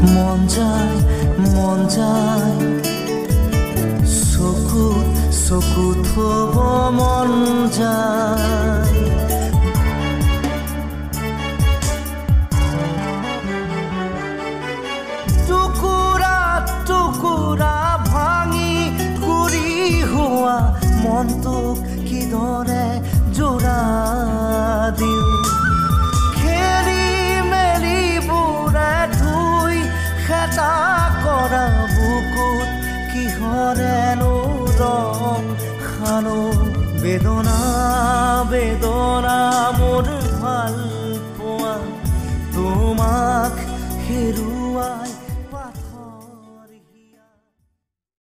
মন যায় চকুত থব মন যায় টুকুৰা ভাঙি ঘূৰি হোৱা মনটোক কিদৰে জোৰা দিওঁ খেলি মেলি বুঢ়া ধুই খেতা কৰা বুকুত কিহৰেনো ৰং খানো বেদনা মোৰ ভাল পোৱা তোমাক হেৰুৱা